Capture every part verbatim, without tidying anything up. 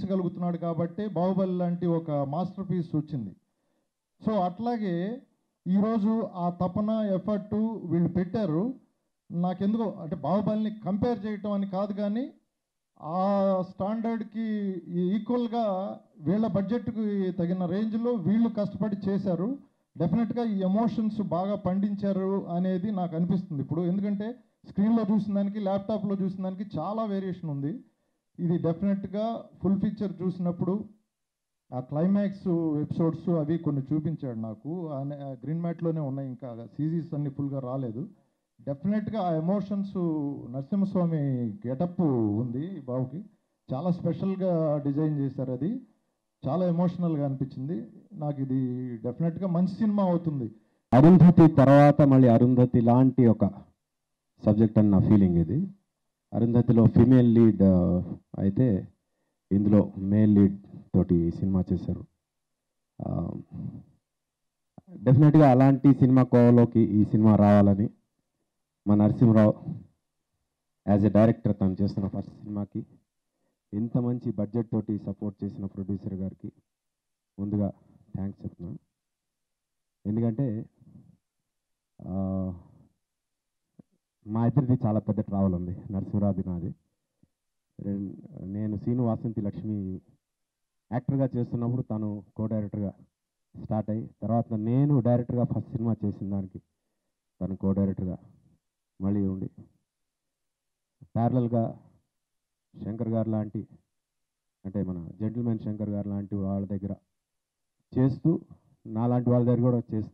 చూపించగలుగుతున్నాడు కాబట్టి బాహుబలి లాంటి ఒక మాస్టర్ పీస్ వచ్చింది. సో అట్లాగే ఈరోజు ఆ తపన ఎఫర్టు వీళ్ళు పెట్టారు. నాకెందుకో అంటే బాహుబలిని కంపేర్ చేయటం అని కాదు, కానీ ఆ స్టాండర్డ్కి ఈక్వల్గా వీళ్ళ బడ్జెట్కి తగిన రేంజ్లో వీళ్ళు కష్టపడి చేశారు. డెఫినెట్గా ఈ ఎమోషన్స్ బాగా పండించారు అనేది నాకు అనిపిస్తుంది ఇప్పుడు. ఎందుకంటే స్క్రీన్లో చూసిన దానికి ల్యాప్టాప్లో చూసిన దానికి చాలా వేరియేషన్ ఉంది. ఇది డెఫినెట్గా ఫుల్ పిక్చర్ చూసినప్పుడు ఆ క్లైమాక్స్ ఎపిసోడ్స్ అవి కొన్ని చూపించాడు నాకు. గ్రీన్ మ్యాట్లోనే ఉన్నాయి, ఇంకా సీజీస్ అన్ని ఫుల్గా రాలేదు. డెఫినెట్గా ఆ ఎమోషన్స్ నరసింహస్వామి గెటప్ ఉంది బాబుకి, చాలా స్పెషల్గా డిజైన్ చేశారు. అది చాలా ఎమోషనల్గా అనిపించింది నాకు. ఇది డెఫినెట్గా మంచి సినిమా అవుతుంది. అరుంధతి తర్వాత మళ్ళీ అరుంధతి లాంటి ఒక సబ్జెక్ట్ అని నా ఫీలింగ్. ఇది అరుంధతిలో ఫీమేల్ లీడ్ అయితే ఇందులో మేల్ లీడ్ తోటి సినిమా చేశారు. డెఫినెట్గా అలాంటి సినిమా కోవలోకి ఈ సినిమా రావాలని మా నరసింహరావు యాజ్ ఎ డైరెక్టర్ తను చేస్తున్న ఫస్ట్ సినిమాకి ఇంత మంచి బడ్జెట్ తోటి సపోర్ట్ చేసిన ప్రొడ్యూసర్ గారికి ముందుగా థ్యాంక్స్ చెప్తున్నాను. ఎందుకంటే మా ఇద్దరిది చాలా పెద్ద ట్రావెల్ ఉంది, నరసింహరావుది నాది. నేను సీను వాసంతి లక్ష్మి యాక్టర్గా చేస్తున్నప్పుడు తను కో డైరెక్టర్గా స్టార్ట్ అయ్యి, తర్వాత నేను డైరెక్టర్గా ఫస్ట్ సినిమా చేసిన దానికి తను కో డైరెక్టర్గా మళ్ళీ ఉండి, ప్యారలల్గా శంకర్ గారు లాంటి అంటే మన జెంటిల్మెన్ శంకర్ గారు లాంటి వాళ్ళ దగ్గర చేస్తూ, నాలాంటి వాళ్ళ దగ్గర కూడా చేస్తూ,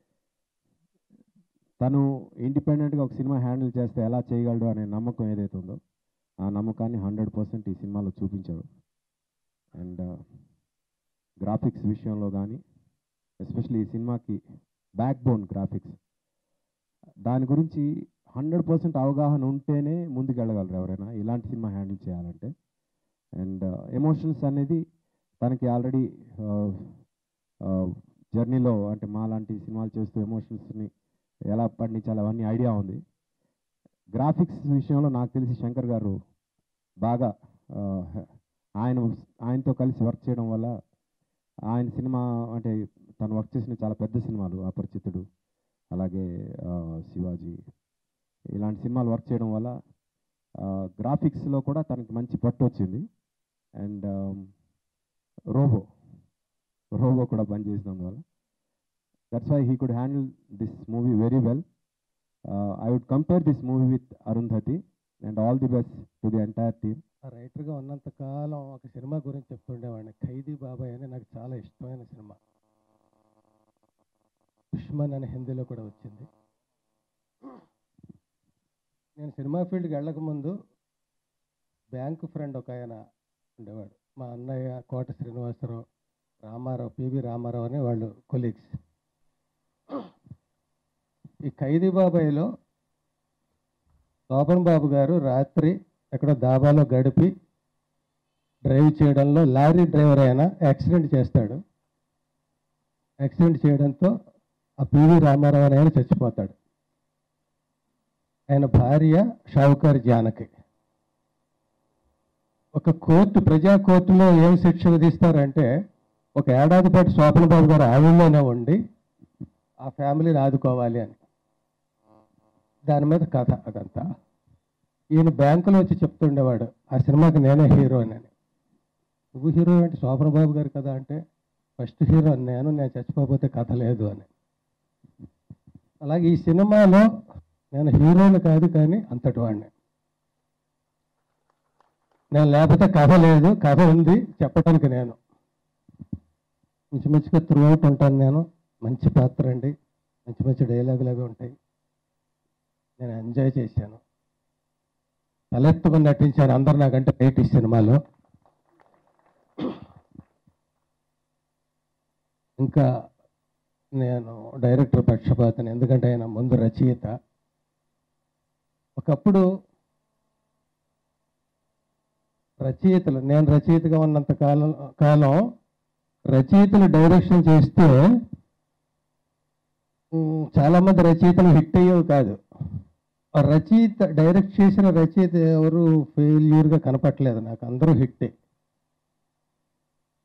తను ఇండిపెండెంట్గా ఒక సినిమా హ్యాండిల్ చేస్తే ఎలా చేయగలడు అనే నమ్మకం ఏదైతే ఉందో ఆ నమ్మకాన్ని హండ్రెడ్ పర్సెంట్ ఈ సినిమాలో చూపించాడు. అండ్ గ్రాఫిక్స్ విషయంలో కానీ, ఎస్పెషల్లీ ఈ సినిమాకి బ్యాక్ బోన్ గ్రాఫిక్స్, దాని గురించి హండ్రెడ్ పర్సెంట్ అవగాహన ఉంటేనే ముందుకు వెళ్ళగలరు ఎవరైనా ఇలాంటి సినిమా హ్యాండిల్ చేయాలంటే. అండ్ ఎమోషన్స్ అనేది తనకి ఆల్రెడీ జర్నీలో అంటే మా లాంటి సినిమాలు చేస్తూ ఎమోషన్స్ని ఎలా పండించాలి అవన్నీ ఐడియా ఉంది. గ్రాఫిక్స్ విషయంలో నాకు తెలిసి శంకర్ గారు బాగా ఆయన ఆయనతో కలిసి వర్క్ చేయడం వల్ల ఆయన సినిమా అంటే తను వర్క్ చేసిన చాలా పెద్ద సినిమాలు అపరిచితుడు, అలాగే శివాజీ, ఇలాంటి సినిమాలు వర్క్ చేయడం వల్ల గ్రాఫిక్స్లో కూడా తనకి మంచి పట్టు వచ్చింది. అండ్ రోబో రోబో కూడా పనిచేసినందువల్ల that's why he could handle this movie very well. I would compare this movie with Arundhati and all the best to the entire team. రైటర్గా ఉన్నంతకాలం ఒక సినిమా గురించి చెప్తుండేవాడిని, ఖైదీ బాబాయ్ అని నాకు చాలా ఇష్టమైన సినిమా. దుష్మన్ అనే హిందీలో కూడా వచ్చింది. నేను సినిమా ఫీల్డ్కి వెళ్ళకముందు బ్యాంకు ఫ్రెండ్ ఒక ఆయన ఉండేవాడు, మా అన్నయ్య కోట శ్రీనివాసరావు, రామారావు, పివి రామారావు అని వాళ్ళు కొలీగ్స్. ఈ ఖైదీ బాబాయ్లో శోభన్ బాబు గారు రాత్రి ఎక్కడో దాబాలో గడిపి డ్రైవ్ చేయడంలో లారీ డ్రైవర్ అయినా యాక్సిడెంట్ చేస్తాడు. యాక్సిడెంట్ చేయడంతో ఆ పివి రామారావు అని ఆయన చచ్చిపోతాడు. ఆయన భార్య షావుకార్ జానకి. ఒక కోర్టు, ప్రజా కోర్టులో ఏం శిక్ష విధిస్తారంటే ఒక ఏడాది పాటు శోభన్ బాబు గారు ఆవిడలోనే ఉండి ఆ ఫ్యామిలీని ఆదుకోవాలి అని. దాని మీద కథ అదంతా. ఈయన బ్యాంకులో వచ్చి చెప్తుండేవాడు, ఆ సినిమాకి నేనే హీరో అని. నువ్వు హీరో అంటే శోభన్ బాబు గారు కదా అంటే, ఫస్ట్ హీరో నేను, నేను చచ్చిపోతే కథ లేదు అని. అలాగే ఈ సినిమాలో నేను హీరోని కాదు, కానీ అంతటి వాడిని నేను. లేకపోతే కథ లేదు, కథ ఉంది చెప్పడానికి. నేను మంచి మంచిగా త్రూ అవుట్ ఉంటాను. నేను మంచి పాత్ర అండి, మంచి మంచి డైలాగులాగా ఉంటాయి. నేను ఎంజాయ్ చేశాను, తలెత్తుకుని నటించాను. అందరు నాకంటే రేట్ ఈ సినిమాలో. ఇంకా నేను డైరెక్టర్ పక్షపాతని, ఎందుకంటే ఆయన ముందు రచయిత. ఒకప్పుడు రచయితలు, నేను రచయితగా ఉన్నంత కాలం కాలం రచయితలు డైరెక్షన్ చేస్తే చాలామంది రచయితలు హిట్ అయ్యేవి కాదు. రచయిత డైరెక్ట్ చేసిన రచయిత ఎవరు ఫెయిల్యూర్గా కనపట్లేదు నాకు, అందరూ హిట్టే.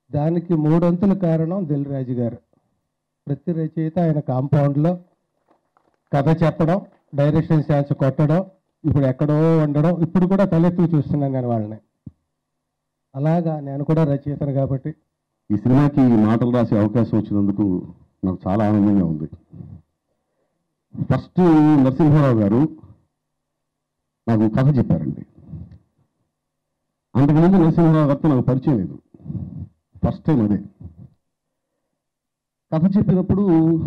దానికి మూడొంతుల కారణం దిల్ రాజు గారు. ప్రతి రచయిత ఆయన కాంపౌండ్లో కథ చెప్పడం, డైరెక్షన్ ఛాన్స్ కొట్టడం, ఇప్పుడు ఎక్కడో ఉండడం, ఇప్పుడు కూడా తలెత్తుకు చూస్తున్నాం కానీ వాళ్ళని. అలాగా నేను కూడా రచయితను కాబట్టి ఈ సినిమాకి మాటలు రాసే అవకాశం వచ్చినందుకు నాకు చాలా ఆనందంగా ఉంది. ఫస్ట్ నరసింహారావు గారు నాకు కథ చెప్పారండి. అంతకుముందు నరసింహారావు గారితో నాకు పరిచయం లేదు, ఫస్ట్ టైం అదే. కథ చెప్పినప్పుడు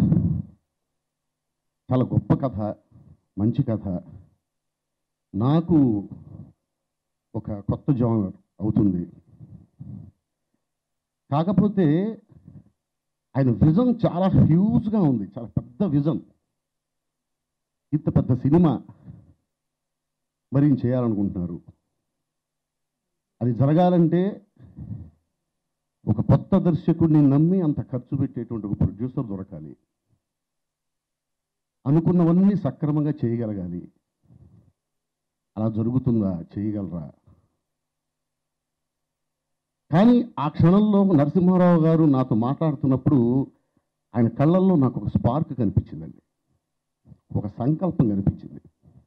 చాలా గొప్ప కథ, మంచి కథ, నాకు ఒక కొత్త జానర్ అవుతుంది. కాకపోతే ఆయన విజన్ చాలా హ్యూజ్గా ఉంది, చాలా పెద్ద విజన్. ఇంత పెద్ద సినిమా మరి చేయాలనుకుంటున్నారు. అది జరగాలంటే ఒక కొత్త దర్శకుడిని నమ్మి అంత ఖర్చు పెట్టేటువంటి ఒక ప్రొడ్యూసర్ దొరకాలి. అనుకున్నవన్నీ సక్రమంగా చేయగలగాలి. అలా జరుగుతుందా? చేయగలరా? కానీ ఆ క్షణంలో నరసింహారావు గారు నాతో మాట్లాడుతున్నప్పుడు ఆయన కళ్ళల్లో నాకు ఒక స్పార్క్ కనిపించిందండి, ఒక సంకల్పం కనిపించింది.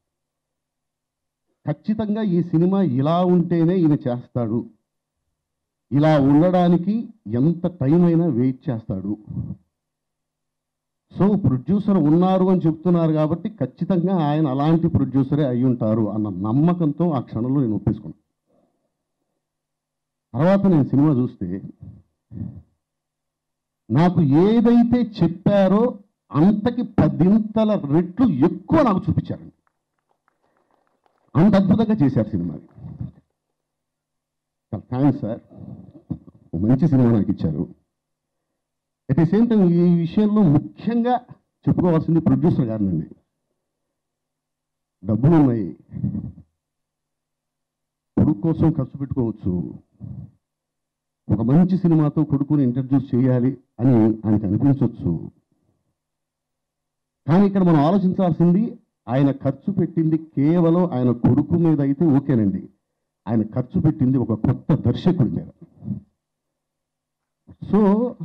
ఖచ్చితంగా ఈ సినిమా ఇలా ఉంటేనే ఈయన చేస్తాడు, ఇలా ఉండడానికి ఎంత టైం అయినా వెయిట్ చేస్తాడు. సో ప్రొడ్యూసర్ ఉన్నారు అని చెప్తున్నారు కాబట్టి ఖచ్చితంగా ఆయన అలాంటి ప్రొడ్యూసరే అయి ఉంటారు అన్న నమ్మకంతో ఆ క్షణంలో నేను ఒప్పేసుకున్నాను. తర్వాత నేను సినిమా చూస్తే నాకు ఏదైతే చెప్పారో అంతకి పదింతల రెట్లు ఎక్కువ నాకు చూపించారండి. అంత అద్భుతంగా చేశారు సినిమాని. థ్యాంక్స్ సార్, మంచి సినిమా నాకు ఇచ్చారు. అట్ ది సేమ్ టైం ఈ విషయంలో ముఖ్యంగా చెప్పుకోవాల్సింది ప్రొడ్యూసర్ గారినండి. డబ్బులు ఉన్నాయి, కొడుకు కోసం ఖర్చు పెట్టుకోవచ్చు, ఒక మంచి సినిమాతో కొడుకుని ఇంట్రడ్యూస్ చేయాలి అని ఆయనకు అనిపించవచ్చు. కానీ ఇక్కడ మనం ఆలోచించాల్సింది ఆయన ఖర్చు పెట్టింది కేవలం ఆయన కొడుకు మీద అయితే ఓకేనండి, ఆయన ఖర్చు పెట్టింది ఒక కొత్త దర్శకుడి మీద. సో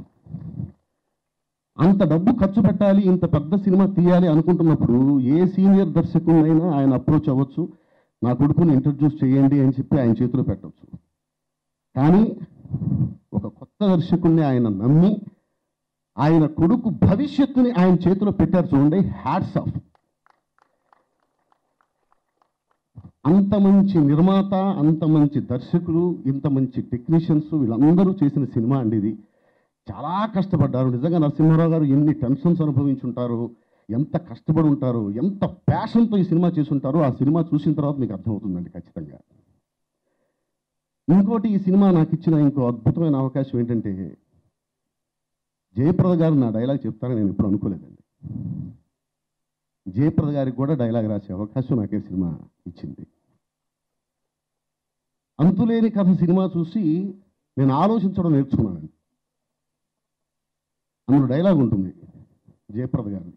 అంత డబ్బు ఖర్చు పెట్టాలి, ఇంత పెద్ద సినిమా తీయాలి అనుకుంటున్నప్పుడు ఏ సీనియర్ దర్శకుడినైనా ఆయన అప్రోచ్ అవ్వచ్చు, నా కొడుకుని ఇంట్రడ్యూస్ చేయండి అని చెప్పి ఆయన చేతిలో పెట్టవచ్చు. కానీ ఒక కొత్త దర్శకుడిని ఆయన నమ్మి ఆయన కొడుకు భవిష్యత్తుని ఆయన చేతిలో పెట్టారు చూడండి, హ్యాట్స్ ఆఫ్. అంత మంచి నిర్మాత, అంత మంచి దర్శకులు, ఇంత మంచి టెక్నీషియన్స్ వీళ్ళందరూ చేసిన సినిమా అండి ఇది. చాలా కష్టపడ్డారు నిజంగా. నరసింహారావు గారు ఎన్ని టెన్షన్స్ అనుభవించుంటారు, ఎంత కష్టపడి ఉంటారు, ఎంత ప్యాషన్తో ఈ సినిమా చేసి ఉంటారో ఆ సినిమా చూసిన తర్వాత మీకు అర్థమవుతుందండి ఖచ్చితంగా. ఇంకోటి, ఈ సినిమా నాకు ఇచ్చిన ఇంకో అద్భుతమైన అవకాశం ఏంటంటే, జయప్రద గారు నా డైలాగ్ చెప్తారని నేను ఎప్పుడు అనుకోలేదండి. జయప్రద గారికి కూడా డైలాగ్ రాసే అవకాశం నాకే సినిమా ఇచ్చింది. అంతులేని కథ సినిమా చూసి నేను ఆలోచించడం నేర్చుకున్నానండి. అందులో డైలాగ్ ఉంటుంది జయప్రద గారు,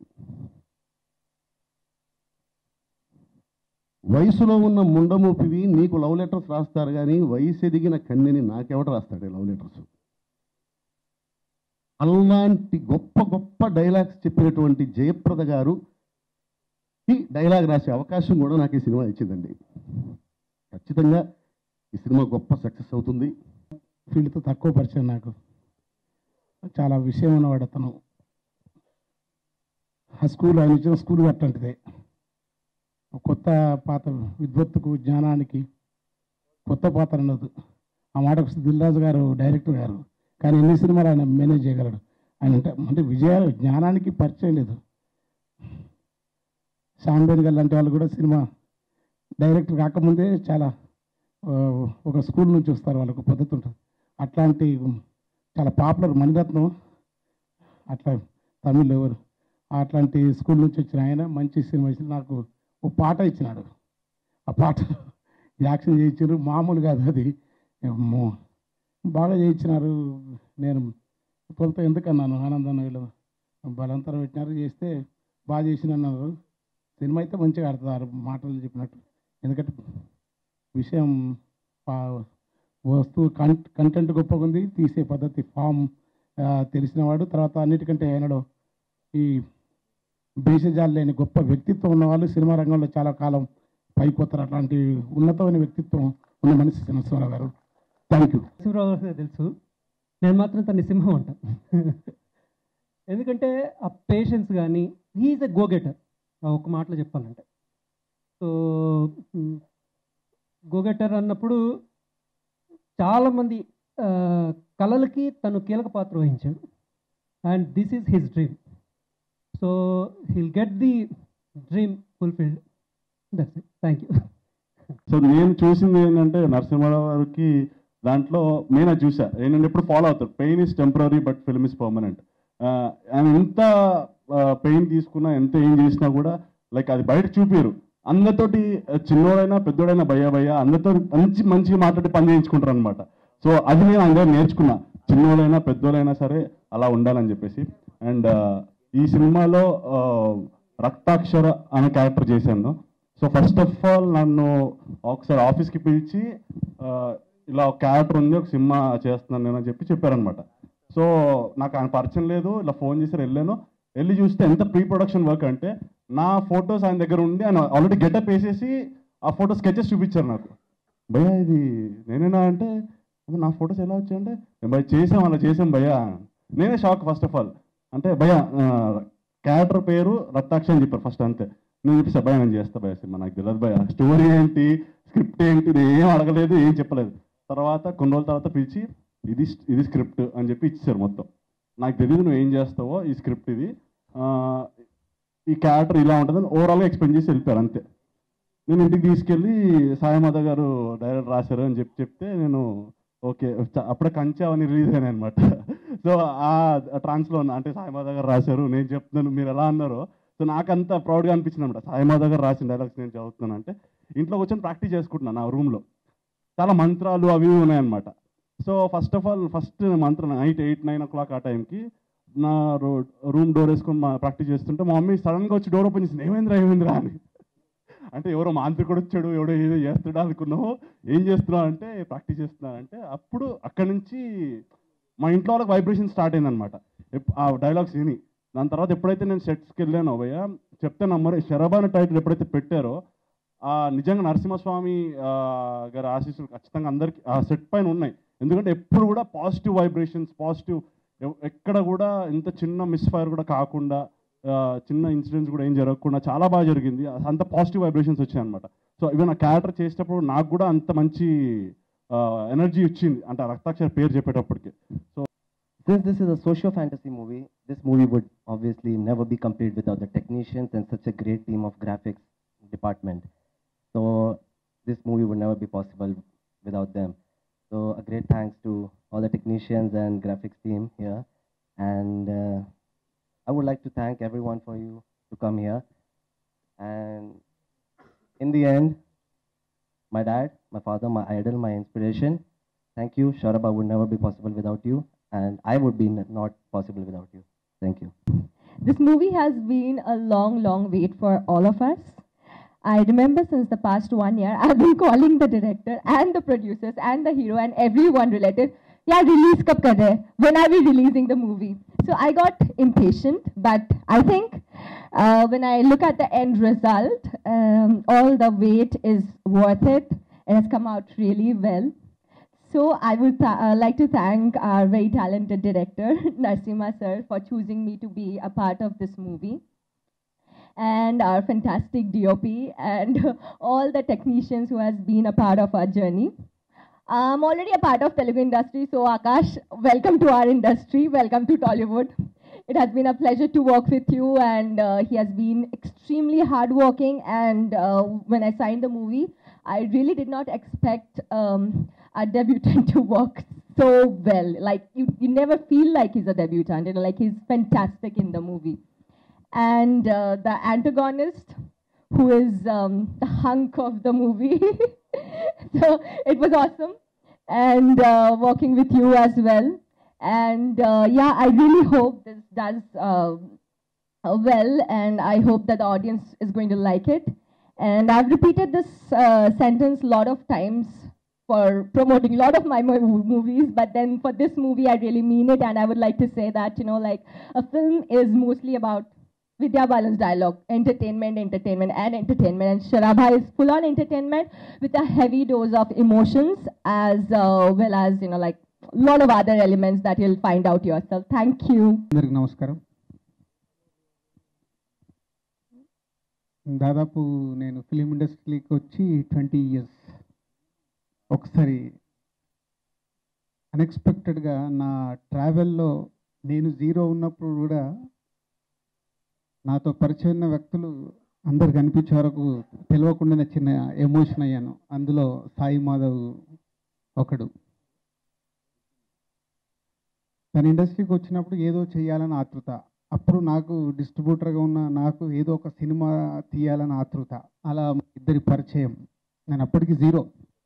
వయసులో ఉన్న ముండమూపివి నీకు లవ్ లెటర్స్ రాస్తారు కానీ వయసు ఎదిగిన కన్నెని నాకెవడ రాస్తాడే లవ్ లెటర్స్. అలాంటి గొప్ప గొప్ప డైలాగ్స్ చెప్పినటువంటి జయప్రద గారు ఈ డైలాగ్ రాసే అవకాశం కూడా నాకు ఈ సినిమా ఇచ్చిందండి. ఖచ్చితంగా ఈ సినిమా గొప్ప సక్సెస్ అవుతుంది. ఫీల్డ్తో తక్కువ పరిచయం, నాకు చాలా విషయం ఉన్నవాడు అతను. ఆ స్కూల్ ఆయన ఇచ్చిన స్కూల్ అట్లాంటిదే. కొత్త పాత విద్వత్తుకు, జ్ఞానానికి కొత్త పాత్ర అన్నది ఆ మాటకు దిల్రాజు గారు డైరెక్టర్ గారు. కానీ ఎన్ని సినిమాలు ఆయన మేనేజ్ చేయగలడు. ఆయన అంటే అంటే విజయాలు, జ్ఞానానికి పరిచయం లేదు. శాంబేన్ గారు లాంటి వాళ్ళు కూడా సినిమా డైరెక్టర్ కాకముందే చాలా ఒక స్కూల్ నుంచి వస్తారు, వాళ్ళకు పద్ధతి ఉంటుంది. అట్లాంటి చాలా పాపులర్ మణిరత్నం, అట్లా తమిళ్ ఎవరు అట్లాంటి స్కూల్ నుంచి వచ్చిన ఆయన మంచి సినిమా ఇచ్చిన. నాకు ఒక పాట ఇచ్చినాడు, ఆ పాట యాక్షన్ చేయించారు, మామూలు కాదు అది, బాగా చేయించినారు. నేను కొంత ఎందుకన్నాను ఆనందాన్ని, వీళ్ళు బలంతరం పెట్టినారు, చేస్తే బాగా చేసిన అన్నారు. సినిమా అయితే మంచిగా ఆడుతున్నారు మాటలు చెప్పినట్టు. ఎందుకంటే విషయం వస్తువు కం కంటెంట్ గొప్పగా ఉంది, తీసే పద్ధతి ఫామ్ తెలిసినవాడు. తర్వాత అన్నిటికంటే ఆయనలో ఈ భేషజాలు లేని గొప్ప వ్యక్తిత్వం ఉన్నవాళ్ళు సినిమా రంగంలో చాలా కాలం పైపోతారు. అట్లాంటి ఉన్నతమైన వ్యక్తిత్వం ఉన్న మనిషి నరసింహారావు గారు. Thank you. నరసింహారావు గారు తెలుసు, నేను మాత్రం తన సింహం అంట. ఎందుకంటే ఆ పేషెన్స్ కానీ, హీఈస్ ఎ గో గెటర్ ఒక మాటలో చెప్పాలంటే. సో గో గెటర్ అన్నప్పుడు చాలామంది కళలకి తను కీలక పాత్ర వహించాడు. And this is his dream. So he'll get the dream fulfilled. That's it. Thank you. So నేను చూసింది ఏంటంటే నరసింహారావు గారికి దాంట్లో నేను అది చూసా. ఏంటంటే ఎప్పుడు ఫాలో అవుతారు, pain is temporary but film is permanent. ఆయన ఎంత పెయిన్ తీసుకున్నా, ఎంత ఏం చేసినా కూడా లైక్ అది బయట చూపిరు. అందరితోటి చిన్నోడైనా పెద్దోడైనా భయ్యా భయ్యా అందరితో మంచి మంచిగా మాట్లాడి పని చేయించుకుంటారు అనమాట. సో అది నేను అందరూ నేర్చుకున్నా, చిన్నోడైనా పెద్దోడైనా సరే అలా ఉండాలని చెప్పేసి. అండ్ ఈ సినిమాలో రక్తాక్షర అనే క్యారెక్టర్ చేశాను. సో ఫస్ట్ ఆఫ్ ఆల్ నన్ను ఒకసారి ఆఫీస్కి పిలిచి ఇలా ఒక క్యారెక్టర్ ఉంది, ఒక సినిమా చేస్తున్నాను నేను అని చెప్పి చెప్పారనమాట. సో నాకు ఆయన పరిచయం లేదు, ఇలా ఫోన్ చేసి వెళ్ళాను. వెళ్ళి చూస్తే ఎంత ప్రీ ప్రొడక్షన్ వర్క్ అంటే, నా ఫొటోస్ ఆయన దగ్గర ఉండి ఆయన ఆల్రెడీ గెటప్ వేసేసి ఆ ఫోటో స్కెచెస్ చూపించారు నాకు. భయ్యా ఇది నేనేనా అంటే, నా ఫొటోస్ ఎలా వచ్చాయంటే, భయ చేసాం అలా చేసాం భయ్యా. నేనే షాక్ ఫస్ట్ ఆఫ్ ఆల్. అంటే భయ్యా క్యారెక్టర్ పేరు రక్తాక్ష అని చెప్పారు ఫస్ట్. అంతే. నేను చెప్పేసి భయ్యా నేను చేస్తా భయ్యా సినిమా, నాకు తెలియదు భయ్యా స్టోరీ ఏంటి, స్క్రిప్ట్ ఏంటి, ఇది ఏం అడగలేదు, ఏం చెప్పలేదు. తర్వాత కొన్ని రోజుల తర్వాత పిలిచి ఇది ఇది స్క్రిప్ట్ అని చెప్పి ఇచ్చారు మొత్తం. నాకు తెలియదు నువ్వు ఏం చేస్తావో, ఈ స్క్రిప్ట్ ఇది, ఈ క్యారెక్టర్ ఇలా ఉంటుందని ఓవరాల్గా ఎక్స్ప్లెయిన్ చేసి వెళ్ళిపోయారు అంతే. నేను ఇంటికి తీసుకెళ్ళి సాయమాధ గారు డైరెక్టర్ రాశారు అని చెప్పి చెప్తే నేను ఓకే, అప్పుడే కంచె అవన్నీ రిలీజ్ అయినాయి అనమాట. సో ఆ ట్రాన్స్లో ఉన్న అంటే సాయమాధ గారు రాశారు, నేను చెప్తున్నాను, మీరు ఎలా అన్నారో. సో నాకంత ప్రౌడ్గా అనిపించింది అనమాట. సాయమాధ గారు రాసిన డైలాగ్స్ నేను చదువుతున్నాను అంటే, ఇంట్లో కూర్చొని ప్రాక్టీస్ చేసుకుంటున్నాను నా రూమ్లో. చాలా మంత్రాలు అవి ఉన్నాయన్నమాట. So first of all first మంత్రం night eight nine o'clock ఆ టైంకి నా రో రూమ్ డోర్ వేసుకొని మా ప్రాక్టీస్ చేస్తుంటే మా మమ్మీ సడన్గా వచ్చి డోర్ ఓపెన్ చేసింది, ఏమైందిరా ఏమైందిరా అని. అంటే ఎవరో మాంత్రికుడు వచ్చాడు, ఎవడో ఏదో చేస్తాడు అనుకున్నావు, ఏం చేస్తున్నావు అంటే ప్రాక్టీస్ చేస్తున్నాను అంటే. అప్పుడు అక్కడి నుంచి మా ఇంట్లో వాళ్ళకి వైబ్రేషన్ స్టార్ట్ అయిందనమాట ఆ డైలాగ్స్ విని. దాని తర్వాత ఎప్పుడైతే నేను సెట్స్కి వెళ్ళానో భయ్య చెప్తే నమ్మరు, శరభ అనే టైటిల్ ఎప్పుడైతే పెట్టారో నిజంగా నరసింహస్వామి గారి ఆశీస్సులు ఖచ్చితంగా అందరికీ ఆ సెట్ పైన ఉన్నాయి. ఎందుకంటే ఎప్పుడు కూడా పాజిటివ్ వైబ్రేషన్స్, పాజిటివ్, ఎక్కడ కూడా ఇంత చిన్న మిస్ఫైర్ కూడా కాకుండా, చిన్న ఇన్సిడెంట్స్ కూడా ఏం జరగకుండా చాలా బాగా జరిగింది. అంత పాజిటివ్ వైబ్రేషన్స్ వచ్చాయి అనమాట. సో ఈవెన్ ఆ క్యారెక్టర్ చేసేటప్పుడు నాకు కూడా అంత మంచి ఎనర్జీ వచ్చింది అంటే రక్తాక్షర పేరు చెప్పేటప్పటికి. So since this is a socio fantasy movie, this movie would obviously never be complete without the technicians and such a great team of graphics department. So this movie would never be possible without them. So a great thanks to all the technicians and graphics team here. And uh, I would like to thank everyone for you to come here. And in the end, my dad, my father, my idol, my inspiration. Thank you. Sarabha would never be possible without you. And I would be not possible without you. Thank you. This movie has been a long, long wait for all of us. I remember since the past one year, I've been calling the director and the producers and the hero and everyone related, yeah, release kab kar rahe? When are we releasing the movie? So I got impatient, but I think uh, when I look at the end result, um, all the wait is worth it. It has come out really well. So I would th uh, like to thank our very talented director, Narasimha sir, for choosing me to be a part of this movie. And our fantastic D O P and all the technicians who has been a part of our journey. I'm already a part of Telugu industry, so Aakash, welcome to our industry, welcome to Tollywood. It has been a pleasure to work with you, and uh, he has been extremely hardworking. And uh, when I signed the movie, I really did not expect um, a debutant to work so well. Like you, you never feel like he's a debutant, you know, like he's fantastic in the movie. And uh, the antagonist, who is um, the hunk of the movie. So it was awesome, and uh, working with you as well. And uh, yeah, I really hope this does uh, uh, well, and I hope that the audience is going to like it. And I've repeated this uh, sentence a lot of times for promoting a lot of my mo- movies, but then for this movie, I really mean it, and I would like to say that, you know, like, a film is mostly about Vidya Balan's dialogue, entertainment, entertainment, and entertainment, and Sarabha is full-on entertainment with a heavy dose of emotions, as uh, well as, you know, like, a lot of other elements that you'll find out yourself. Thank you. అందరికి నమస్కారం. దాదాపు నేను film ఇండస్ట్రీకి వచ్చి twenty years. ఒకసారి అన్ఎక్స్పెక్టెడ్గా నా ట్రావెల్లో నేను జీరో ఉన్నప్పుడు కూడా నాతో పరిచయం ఉన్న వ్యక్తులు అందరు కనిపించే వరకు తెలియకుండానే చిన్న ఎమోషన్ అయ్యాను. అందులో సాయి మాధవ్ ఒకడు. తన ఇండస్ట్రీకి వచ్చినప్పుడు ఏదో చేయాలని ఆతృత. అప్పుడు నాకు డిస్ట్రిబ్యూటర్గా ఉన్న నాకు ఏదో ఒక సినిమా తీయాలని ఆతృత. అలా ఇద్దరి పరిచయం. నేను అప్పటికి జీరో,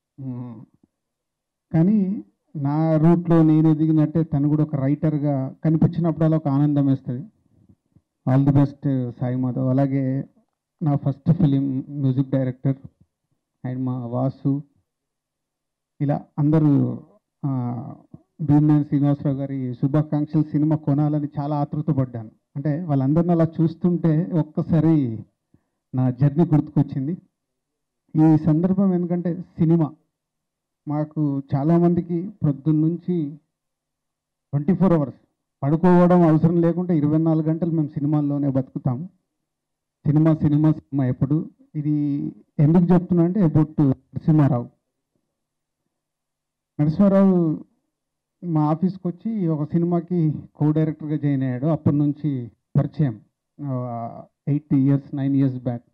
కానీ నా రూట్లో నేను ఎదిగినట్టే తను కూడా ఒక రైటర్గా కనిపించినప్పుడు అలా ఒక ఆనందం వేస్తుంది. All the best Sai Madhav. అలాగే నా first film music director and మా వాసు, ఇలా అందరూ భీమేన్ శ్రీనివాసరావు గారి శుభాకాంక్షలు సినిమా కొనాలని చాలా ఆతృతపడ్డాను. అంటే వాళ్ళందరిని అలా చూస్తుంటే ఒక్కసారి నా జర్నీ గుర్తుకొచ్చింది. ఈ సందర్భం ఎందుకంటే సినిమా మాకు చాలామందికి ప్రొద్దున్న నుంచి ట్వంటీ ఫోర్ అవర్స్ పడుకోవడం అవసరం లేకుంటే ఇరవై నాలుగు గంటలు మేము సినిమాల్లోనే బతుకుతాము. సినిమా సినిమా సినిమా ఎప్పుడు. ఇది ఎందుకు చెప్తున్నా అంటే అబౌట్ నరసింహారావు. నరసింహారావు మా ఆఫీస్కి వచ్చి ఒక సినిమాకి కో డైరెక్టర్గా జాయిన్ అయ్యాడు. అప్పటి నుంచి పరిచయం, eight years nine years back.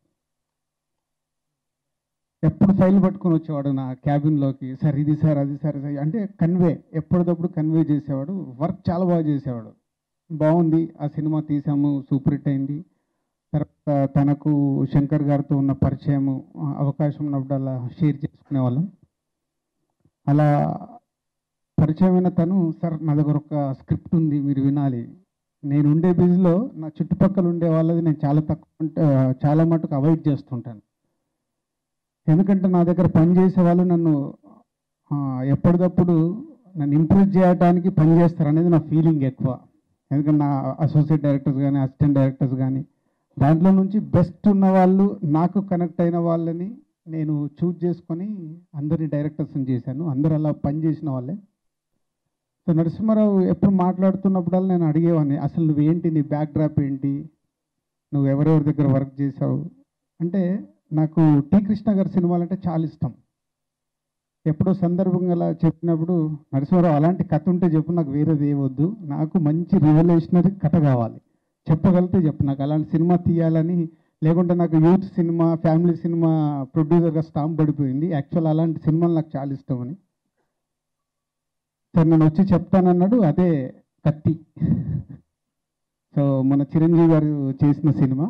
ఎప్పుడు ఫైల్ పట్టుకొని వచ్చేవాడు నా క్యాబిన్లోకి, సార్ ఇది సార్ అది సార్ అంటే కన్వే, ఎప్పటికప్పుడు కన్వే చేసేవాడు. వర్క్ చాలా బాగా చేసేవాడు. బాగుంది, ఆ సినిమా తీసాము, సూపర్ హిట్ అయింది. తర్వాత తనకు శంకర్ గారితో ఉన్న పరిచయము, అవకాశం ఉన్నప్పుడల్లా షేర్ చేసుకునే వాళ్ళం. అలా పరిచయమైన తను, సార్ నా దగ్గర ఒక స్క్రిప్ట్ ఉంది, మీరు వినాలి. నేను ఉండే బిజీలో నా చుట్టుపక్కల ఉండే వాళ్ళది నేను చాలా తక్కువ చాలా మటుకు అవాయిడ్ చేస్తుంటాను. ఎందుకంటే నా దగ్గర పనిచేసే వాళ్ళు నన్ను ఎప్పటికప్పుడు నన్ను ఇంప్రెస్ చేయడానికి పనిచేస్తారు అనేది నా ఫీలింగ్ ఎక్కువ. ఎందుకంటే నా అసోసియేట్ డైరెక్టర్స్ కానీ అసిస్టెంట్ డైరెక్టర్స్ కానీ దాంట్లో నుంచి బెస్ట్ ఉన్న వాళ్ళు, నాకు కనెక్ట్ అయిన వాళ్ళని నేను చూజ్ చేసుకొని అందరినీ డైరెక్టర్స్ని చేశాను. అందరు అలా పనిచేసిన వాళ్ళే. సో నరసింహారావు ఎప్పుడు మాట్లాడుతున్నప్పుడల్లా నేను అడిగేవాడిని, అసలు నువ్వేంటి, నీ బ్యాక్ డ్రాప్ ఏంటి, నువ్వు ఎవరెవరి దగ్గర వర్క్ చేసావు అంటే. నాకు టి కృష్ణ గారి సినిమాలు అంటే చాలా ఇష్టం. ఎప్పుడో సందర్భంగా అలా చెప్పినప్పుడు, నరసింహారావు అలాంటి కథ ఉంటే చెప్పు, నాకు వేరేది ఏవద్దు, నాకు మంచి రివల్యూషనరీ కథ కావాలి, చెప్పగలిగితే చెప్పు, నాకు అలాంటి సినిమా తీయాలని. లేకుంటే నాకు యూత్ సినిమా, ఫ్యామిలీ సినిమా ప్రొడ్యూసర్గా స్టాంప్ పడిపోయింది. యాక్చువల్ అలాంటి సినిమాలు నాకు చాలా ఇష్టం అని. సార్ నేను వచ్చి చెప్తానన్నాడు. అదే కత్తి. సో మన చిరంజీవి గారు చేసిన సినిమా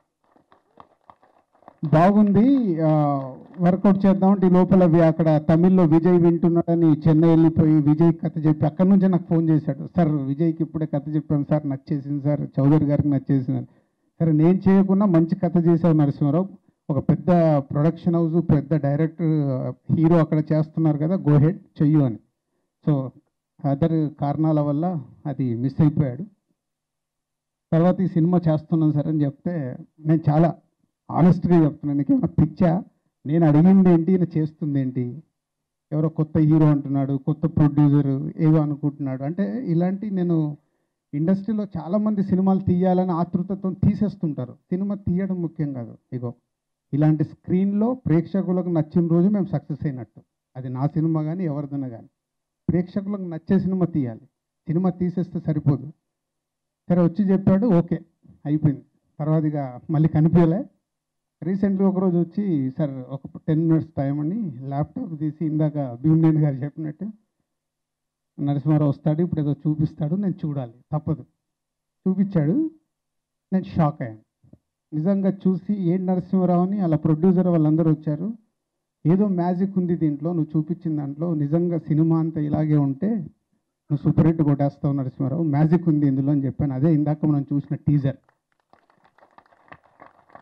బాగుంది, వర్కౌట్ చేద్దామంటే ఈ లోపల అక్కడ తమిళ్లో విజయ్ వింటున్నాడని చెన్నై వెళ్ళిపోయి విజయ్ కథ చెప్పి అక్కడి నుంచే నాకు ఫోన్ చేశాడు. సార్ విజయ్కి ఇప్పుడే కథ చెప్పాను సార్, నచ్చేసింది సార్, చౌదరి గారికి నచ్చేసింది. సరే నేను చేయకుండా మంచి కథ చేశావు నరసింహారావు, ఒక పెద్ద ప్రొడక్షన్ హౌస్, పెద్ద డైరెక్టర్, హీరో అక్కడ చేస్తున్నారు కదా, గో హెడ్ చెయ్యు అని. సో అదర్ కారణాల వల్ల అది మిస్ అయిపోయాడు. తర్వాత ఈ సినిమా చేస్తున్నాను సార్ అని చెప్తే, నేను చాలా ఆనెస్ట్గా చెప్తున్నాను, నీకు ఏమైనా పిచ్చా, నేను అడిగింది ఏంటి, నేను చేస్తుంది ఏంటి, ఎవరో కొత్త హీరో అంటున్నాడు, కొత్త ప్రొడ్యూసర్ ఏదో అనుకుంటున్నాడు అంటే. ఇలాంటి నేను ఇండస్ట్రీలో చాలామంది సినిమాలు తీయాలని ఆతృతతో తీసేస్తుంటారు. సినిమా తీయడం ముఖ్యం కాదు. ఇగో ఇలాంటి స్క్రీన్లో ప్రేక్షకులకు నచ్చిన రోజు మేము సక్సెస్ అయినట్టు. అది నా సినిమా కానీ ఎవరిదైనా కానీ ప్రేక్షకులకు నచ్చే సినిమా తీయాలి, సినిమా తీసేస్తే సరిపోదు. సరే వచ్చి చెప్పాడు, ఓకే అయిపోయింది. తర్వాత ఇక మళ్ళీ కనిపించలే. రీసెంట్గా ఒకరోజు వచ్చి, సార్ ఒక టెన్ మినిట్స్ టైం అని ల్యాప్టాప్ తీసి ఇందాక భీమనేని గారు చెప్పినట్టు నరసింహారావు వస్తాడు, ఇప్పుడు ఏదో చూపిస్తాడు, నేను చూడాలి, తప్పదు. చూపించాడు, నేను షాక్ అయ్యాను. నిజంగా చూసి ఏంటి నరసింహారావు అని అలా ప్రొడ్యూసర్ వాళ్ళందరూ వచ్చారు. ఏదో మ్యాజిక్ ఉంది దీంట్లో, నువ్వు చూపించిన దాంట్లో, నిజంగా సినిమా అంతా ఇలాగే ఉంటే నువ్వు సూపర్ హిట్ కొట్టేస్తావు నరసింహారావు, మ్యాజిక్ ఉంది ఇందులో అని చెప్పాను. అదే ఇందాక మనం చూసిన టీజర్.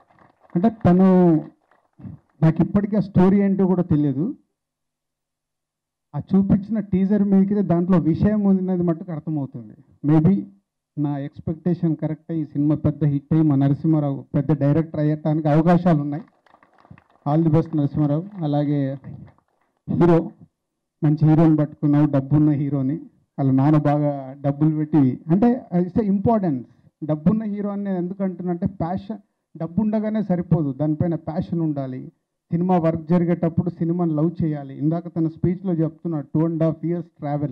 అంటే తను, నాకు ఇప్పటికీ ఆ స్టోరీ ఏంటో కూడా తెలియదు. ఆ చూపించిన టీజర్ మీదకి దాంట్లో విషయం ఉన్నది మట్టుకు అర్థమవుతుంది. మేబీ నా ఎక్స్పెక్టేషన్ కరెక్ట్. ఈ సినిమా పెద్ద హిట్ అయ్యి మా నరసింహారావు పెద్ద డైరెక్టర్ అయ్యటానికి అవకాశాలు ఉన్నాయి. All the best Narasimha Rao. అలాగే హీరో, మంచి హీరోని పట్టుకున్నావు, డబ్బున్న హీరోని. వాళ్ళ నాన్న బాగా డబ్బులు పెట్టి, అంటే ఇట్స్ ఇంపార్టెన్స్. డబ్బున్న హీరో అని నేను ఎందుకు అంటున్నానంటే, ప్యాషన్, డబ్బు ఉండగానే సరిపోదు, దానిపైన ప్యాషన్ ఉండాలి. సినిమా వర్క్ జరిగేటప్పుడు సినిమాని లవ్ చేయాలి. ఇందాక తన స్పీచ్లో చెప్తున్నాడు, two and half years travel.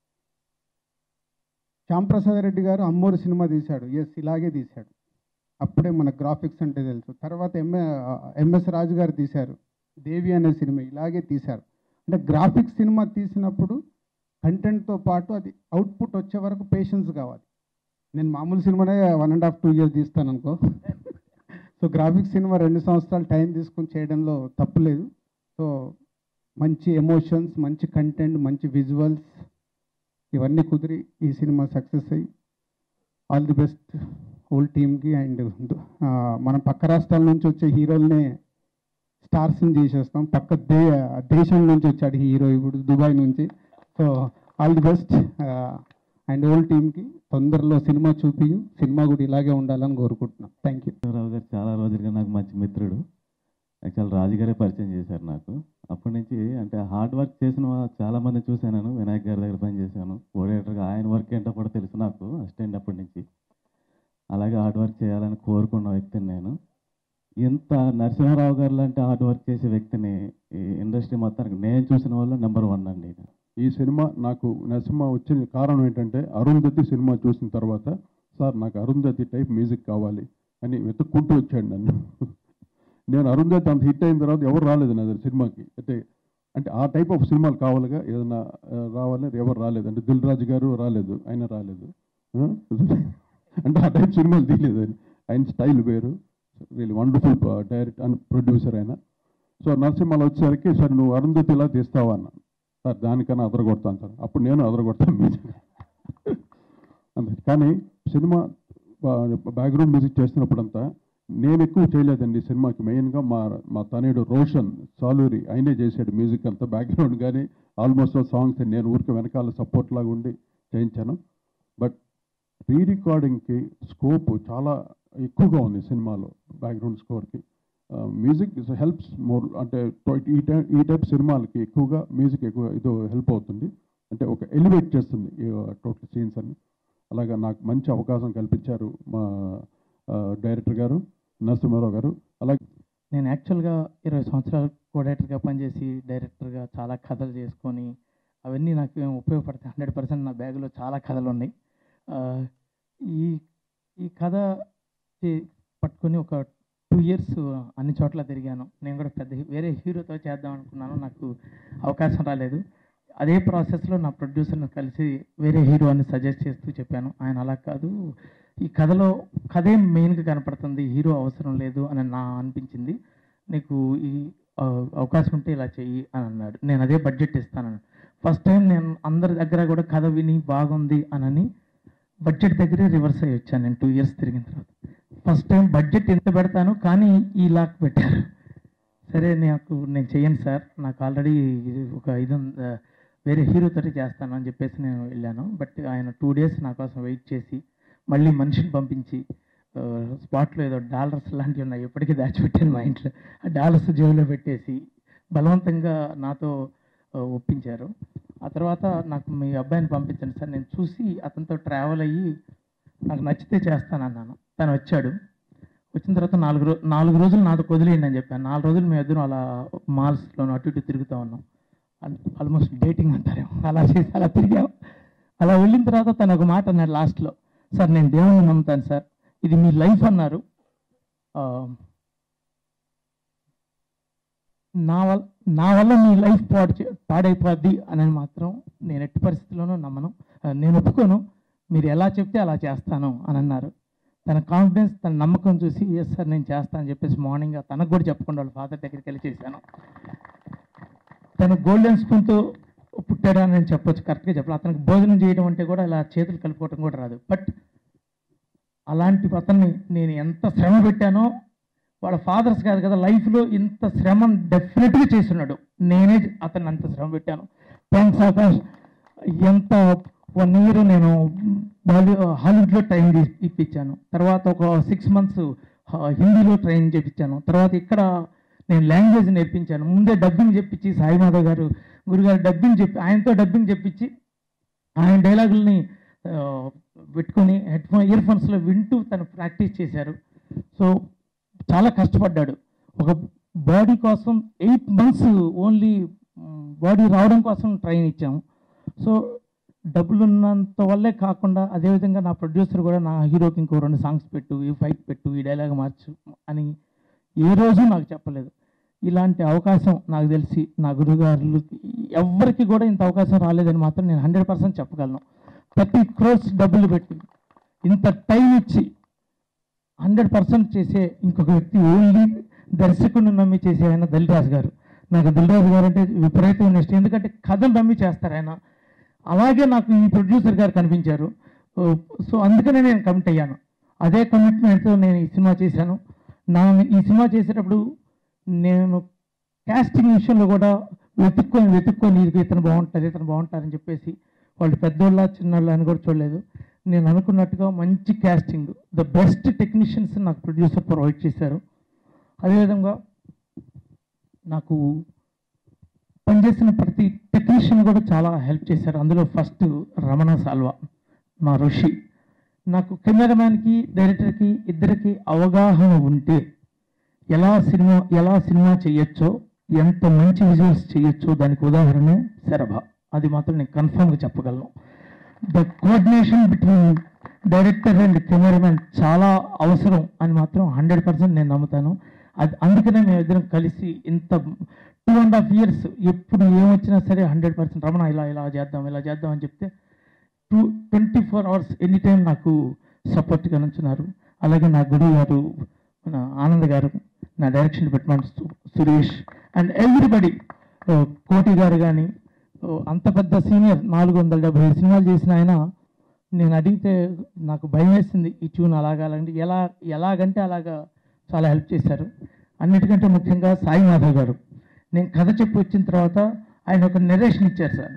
Shyamprasad Reddy garu Ammoru cinema తీశాడు, ఎస్ ఇలాగే తీశాడు. అప్పుడే మన గ్రాఫిక్స్ అంటే తెలుసు. తర్వాత ఎంఏ ఎంఎస్ రాజు గారు తీశారు దేవి అనే సినిమా, ఇలాగే తీశారు. అంటే గ్రాఫిక్స్ సినిమా తీసినప్పుడు కంటెంట్తో పాటు అది అవుట్పుట్ వచ్చే వరకు పేషెన్స్ కావాలి. నేను మామూలు సినిమానే one and half two years తీస్తాను అనుకో. సో గ్రాఫిక్స్ సినిమా రెండు సంవత్సరాలు టైం తీసుకొని చేయడంలో తప్పులేదు. సో మంచి ఎమోషన్స్, మంచి కంటెంట్, మంచి విజువల్స్ ఇవన్నీ కుదిరి ఈ సినిమా సక్సెస్ అయ్యి ఆల్ ది బెస్ట్ హోల్ టీమ్కి. అండ్ మనం పక్క రాష్ట్రాల నుంచి వచ్చే హీరోలనే స్టార్స్ని చేసేస్తాం. పక్క దే దేశం నుంచి వచ్చాడు హీరో ఇప్పుడు దుబాయ్ నుంచి. So all the best and whole టీమ్కి. తొందరలో సినిమా చూపి సినిమా కూడా ఇలాగే ఉండాలని కోరుకుంటున్నాం. Thank you. రావు గారు చాలా రోజులుగా నాకు మంచి మిత్రుడు. యాక్చువల్ రాజుగారే పరిచయం చేశారు నాకు. అప్పటి నుంచి అంటే హార్డ్ వర్క్ చేసిన చాలామంది చూశాను. నేను వినాయక్ గారి దగ్గర పనిచేశాను కోఆర్డినేటర్గా. ఆయన వర్క్ ఏంటో కూడా తెలుసు నాకు, అసిస్టెంట్ అప్పటి నుంచి. అలాగే హార్డ్ వర్క్ చేయాలని కోరుకున్న వ్యక్తిని నేను. ఇంత నరసింహారావు గారు లాంటి హార్డ్ వర్క్ చేసే వ్యక్తిని ఈ ఇండస్ట్రీ మొత్తానికి నేను చూసిన వాళ్ళు నెంబర్ వన్ అండి. ఈ సినిమా నాకు నరసింహ వచ్చిన కారణం ఏంటంటే, అరుంధతి సినిమా చూసిన తర్వాత సార్ నాకు అరుంధతి టైప్ మ్యూజిక్ కావాలి అని వెతుక్కుంటూ వచ్చాడు నన్ను. నేను అరుంధతి అంత హిట్ అయిన తర్వాత ఎవరు రాలేదు నా సినిమాకి. అంటే అంటే ఆ టైప్ ఆఫ్ సినిమాలు కావాలిగా, ఏదైనా రావాలని ఎవరు రాలేదు. అంటే దిల్ రాజు గారు రాలేదు, ఆయన రాలేదు. అంటే ఆ టైప్ సినిమాలు తీయలేదు ఆయన. ఆయన స్టైల్ వేరు, really wonderful direct and producer ఆయన. సో నరసింహాలు వచ్చేసరికి సార్ నువ్వు అరుంధతి ఇలా తీస్తావా అన్న. సార్ దానికన్నా అదరగొడతాను సార్. అప్పుడు నేను అదరగొడతాను మ్యూజిక్ అంతే. కానీ సినిమా బ్యాక్గ్రౌండ్ మ్యూజిక్ చేస్తున్నప్పుడంతా నేను ఎక్కువ చేయలేదండి సినిమాకి. మెయిన్గా మా మా తనయుడు రోషన్ సాలూరి ఆయనే చేశాడు మ్యూజిక్ అంతా. బ్యాక్గ్రౌండ్ కానీ ఆల్మోస్ట్ సాంగ్స్ నేను ఊరికి వెనకాల సపోర్ట్ లాగా ఉండి చేయించాను. బట్ రీ రికార్డింగ్కి స్కోప్ చాలా ఎక్కువగా ఉంది సినిమాలో. బ్యాక్గ్రౌండ్ స్కోర్కి మ్యూజిక్ ఇస్ హెల్ప్స్ మోర్. అంటే ఈ టైప్ ఈ టైప్ సినిమాలకి ఎక్కువగా మ్యూజిక్ ఎక్కువ ఇదో హెల్ప్ అవుతుంది. అంటే ఒక ఎలివేట్ చేస్తుంది టోటల్ సీన్స్ అన్ని. అలాగా నాకు మంచి అవకాశం కల్పించారు మా డైరెక్టర్ గారు నరసింహారావు గారు. అలాగే నేను యాక్చువల్గా ఇరవై సంవత్సరాలు కోడైరెక్టర్గా పనిచేసి డైరెక్టర్గా చాలా కథలు చేసుకొని అవన్నీ నాకు ఏం ఉపయోగపడతాయి. హండ్రెడ్ పర్సెంట్ నా బ్యాగ్లో చాలా కథలు ఉన్నాయి. ఈ ఈ కథ పట్టుకొని ఒక టూ ఇయర్స్ అన్ని చోట్ల తిరిగాను. నేను కూడా పెద్ద వేరే హీరోతో చేద్దాం అనుకున్నాను, నాకు అవకాశం రాలేదు. అదే ప్రాసెస్లో నా ప్రొడ్యూసర్ని కలిసి వేరే హీరో అని సజెస్ట్ చేస్తూ చెప్పాను. ఆయన అలా కాదు, ఈ కథలో కథే మెయిన్గా కనపడుతుంది, హీరో అవసరం లేదు అని నా అనిపించింది. నీకు ఈ అవకాశం ఉంటే ఇలా చెయ్యి అని అన్నాడు. నేను అదే బడ్జెట్ ఇస్తానని. ఫస్ట్ టైం నేను అందరి దగ్గర కూడా కథ విని బాగుంది అనని బడ్జెట్ దగ్గరే రివర్స్ అయ్యి వచ్చాను నేను టూ ఇయర్స్ తిరిగిన తర్వాత. ఫస్ట్ టైం బడ్జెట్ ఎంత పెడతాను కానీ ఈ లాక్ పెట్టారు. సరే నాకు నేను చెయ్యను సార్, నాకు ఆల్రెడీ ఒక ఇది వేరే హీరోతోటి చేస్తాను అని చెప్పేసి నేను వెళ్ళాను. బట్ ఆయన టూ డేస్ నా కోసం వెయిట్ చేసి మళ్ళీ మనిషిని పంపించి స్పాట్లో ఏదో డాలర్స్ లాంటివి ఉన్నాయి, ఎప్పటికీ దాచిపెట్టాను మా ఇంట్లో. ఆ డాలర్స్ జేబులో పెట్టేసి బలవంతంగా నాతో ఒప్పించారు. ఆ తర్వాత నాకు మీ అబ్బాయిని పంపించండి సార్, నేను చూసి అతనితో ట్రావెల్ అయ్యి నాకు నచ్చితే చేస్తానన్నాను. తను వచ్చాడు. వచ్చిన తర్వాత నాలుగు రో నాలుగు రోజులు నాతో వదిలేయండి అని చెప్పాను. నాలుగు రోజులు మేము ఇద్దరం అలా మాల్స్లో అటు ఇటు తిరుగుతూ ఉన్నాం. ఆల్మోస్ట్ డేటింగ్ అంటారేమో, అలా చేసి అలా తిరిగాం. అలా వెళ్ళిన తర్వాత తను ఒక మాట అన్నాడు లాస్ట్లో, సార్ నేను దేవుణ్ణి నమ్ముతాను సార్, ఇది మీ లైఫ్ అన్నారు. నా వల్ల నా వల్ల మీ లైఫ్ పాడు పాడైపోద్ది అని మాత్రం నేను ఎట్టి పరిస్థితుల్లోనూ నమ్మను, నేను ఒప్పుకోను, మీరు ఎలా చెప్తే అలా చేస్తాను అని అన్నారు. తన కాన్ఫిడెన్స్, తన నమ్మకం చూసి ఎస్ సార్ నేను చేస్తాను అని చెప్పేసి మార్నింగ్ తనకు కూడా చెప్పకుండా వాళ్ళ ఫాదర్ దగ్గరికి వెళ్ళి చేశాను. తను గోల్డెన్ స్పూన్తో పుట్టాడు అని నేను చెప్పొచ్చు, కరెక్ట్గా చెప్పాలి. అతనికి భోజనం చేయడం అంటే కూడా ఇలా చేతులు కలుపుకోవడం కూడా రాదు. బట్ అలాంటి అతన్ని నేను ఎంత శ్రమ పెట్టానో, వాళ్ళ ఫాదర్స్ కాదు కదా, లైఫ్లో ఇంత శ్రమ డెఫినెట్గా చేస్తున్నాడు. నేనే అతన్ని అంత శ్రమ పెట్టాను. థ్యాంక్స్ ఆకాష్. ఎంత వన్ ఇయర్ నేను బాలీ హాలీవుడ్లో ట్రైన్ ఇప్పించాను, తర్వాత ఒక సిక్స్ మంత్స్ హిందీలో ట్రైన్ చేయించాను, తర్వాత ఇక్కడ నేను లాంగ్వేజ్ నేర్పించాను. ముందే డబ్బింగ్ చెప్పించి సాయి మాధవ్ గారు గురుగారు డబ్బింగ్ చెప్పి ఆయనతో డబ్బింగ్ చెప్పించి ఆయన డైలాగుల్ని పెట్టుకొని హెడ్ ఫోన్ ఇయర్ ఫోన్స్లో వింటూ తను ప్రాక్టీస్ చేశారు. సో చాలా కష్టపడ్డాడు. ఒక బాడీ కోసం ఎయిట్ మంత్స్ ఓన్లీ బాడీ రావడం కోసం ట్రైన్ ఇచ్చాము. సో డబ్బులు ఉన్నంత వల్లే కాకుండా అదేవిధంగా నా ప్రొడ్యూసర్ కూడా నా హీరోకి ఇంకో రెండు సాంగ్స్ పెట్టు, ఈ ఫైట్ పెట్టు, ఈ డైలాగ్ మార్చు అని ఏ రోజు నాకు చెప్పలేదు. ఇలాంటి అవకాశం నాకు తెలిసి నా గురుగారులు ఎవరికి కూడా ఇంత అవకాశం రాలేదని మాత్రం నేను హండ్రెడ్ పర్సెంట్ చెప్పగలను. థర్టీ క్రోర్స్ డబ్బులు పెట్టి ఇంత టైం ఇచ్చి హండ్రెడ్ పర్సెంట్ చేసే ఇంకొక వ్యక్తి ఓన్లీ దర్శకుడిని నమ్మి చేసే ఆయన దిల్రాజు గారు. నాకు దిల్రాజు గారు అంటే విపరీతమైన ఇష్టం, ఎందుకంటే కథను నమ్మి చేస్తారు ఆయన. అలాగే నాకు ఈ ప్రొడ్యూసర్ గారు కనిపించారు. సో అందుకనే నేను కమిట్ అయ్యాను. అదే కమిట్మెంట్తో నేను ఈ సినిమా చేశాను. నా ఈ సినిమా చేసేటప్పుడు నేను కాస్టింగ్ విషయంలో కూడా వెతుక్కొని వెతుక్కొని ఇది ఇతను బాగుంటారు ఇతను బాగుంటారని చెప్పేసి వాళ్ళు పెద్దోళ్ళ చిన్నోళ్ళ అని కూడా చూడలేదు. నేను అనుకున్నట్టుగా మంచి కాస్టింగ్, ద బెస్ట్ టెక్నీషియన్స్ నాకు ప్రొడ్యూసర్ ప్రొవైడ్ చేశారు. అదేవిధంగా నాకు పనిచేసిన ప్రతి టెక్నీషియన్ కూడా చాలా హెల్ప్ చేశారు. అందులో ఫస్ట్ రమణ సాల్వా, మా ఋషి. నాకు కెమెరామ్యాన్కి డైరెక్టర్కి ఇద్దరికి అవగాహన ఉంటే ఎలా సినిమా ఎలా సినిమా చేయొచ్చో, ఎంత మంచి విజువల్స్ చేయొచ్చో దానికి ఉదాహరణ శరభ. అది మాత్రం నేను కన్ఫర్మ్గా చెప్పగలను. The coordination between director and cameraman చాలా అవసరం అని మాత్రం హండ్రెడ్ పర్సెంట్ నేను నమ్ముతాను. అది అందుకనే మేము ఇద్దరం కలిసి ఇంత టూ అండ్ హాఫ్ ఇయర్స్ ఎప్పుడు ఏమొచ్చినా సరే హండ్రెడ్ పర్సెంట్ రమణ ఇలా ఇలా చేద్దాం ఇలా చేద్దాం అని చెప్తే two twenty four hours any time నాకు సపోర్ట్గా నుంచున్నారు. అలాగే నా గురువు గారు మన ఆనంద్ గారు, నా direction department Suresh and everybody, Koti garu కానీ అంత పెద్ద సీనియర్ నాలుగు వందల డెబ్బై ఐదు సినిమాలు చేసిన ఆయన నేను అడిగితే నాకు భయం వేసింది ఈ ట్యూన్ అలాగా అలాగంటే ఎలా ఎలాగంటే అలాగా చాలా హెల్ప్ చేశారు. అన్నిటికంటే ముఖ్యంగా సాయి మాధవ్ గారు, నేను కథ చెప్పి వచ్చిన తర్వాత ఆయన ఒక నెరేషన్ ఇచ్చారు సార్.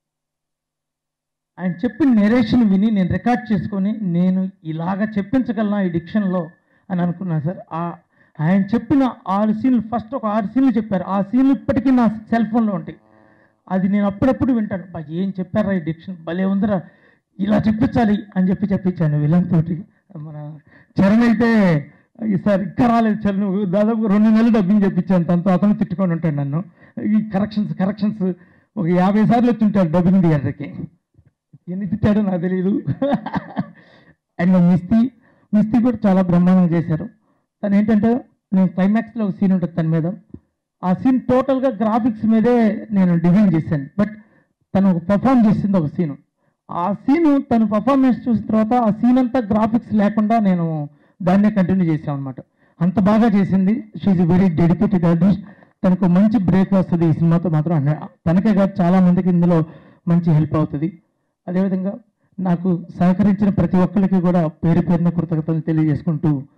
ఆయన చెప్పిన నెరేషన్ విని నేను రికార్డ్ చేసుకొని నేను ఇలాగ చెప్పించగలనా ఈ డిక్షన్లో అని అనుకున్నాను సార్. ఆయన చెప్పిన ఆరు సీన్లు ఫస్ట్ ఒక ఆరు సీన్లు చెప్పారు. ఆ సీన్లు ఇప్పటికీ నా సెల్ ఫోన్లో ఉంటాయి. అది నేను అప్పుడప్పుడు వింటాను. బా ఏం చెప్పారా ఈ డిక్షన్ భలే ఉందరా, ఇలా చెప్పించాలి అని చెప్పి చెప్పించాను విలన్ తోటి. మన చరణ్ అయితే ఈసారి ఇంకా రాలేదు చరణ్, దాదాపు రెండు నెలలు డబ్బింగ్ చెప్పించాను తనతో. అతను తిట్టుకొని ఉంటాడు నన్ను. ఈ కరెక్షన్స్ కరెక్షన్స్ ఒక యాభై సార్లు వచ్చి ఉంటాడు డబ్బింగ్ థియేటర్కి. ఎన్ని తిట్టాడో నాకు తెలియదు. అండ్ మిస్తి మిస్తి కూడా చాలా బ్రహ్మాండంగా చేశారు. తను ఏంటంటే నేను క్లైమాక్స్లో ఒక సీన్ ఉంటుంది తన మీద, ఆ సీన్ టోటల్గా గ్రాఫిక్స్ మీదే నేను డిజైన్ చేశాను. బట్ తను ఒక పర్ఫామ్ చేసింది ఒక సీను. ఆ సీను తను పర్ఫార్మెన్స్ చూసిన తర్వాత ఆ సీన్ అంతా గ్రాఫిక్స్ లేకుండా నేను దాన్నే కంటిన్యూ చేసాం అనమాట. అంత బాగా చేసింది. She very dedicated artist. తనకు మంచి బ్రేక్ వస్తుంది ఈ సినిమాతో మాత్రం. తనకే కాదు చాలా మందికి ఇందులో మంచి హెల్ప్ అవుతుంది. అదేవిధంగా నాకు సహకరించిన ప్రతి ఒక్కరికి కూడా పేరు పేరున కృతజ్ఞతలు తెలియజేసుకుంటూ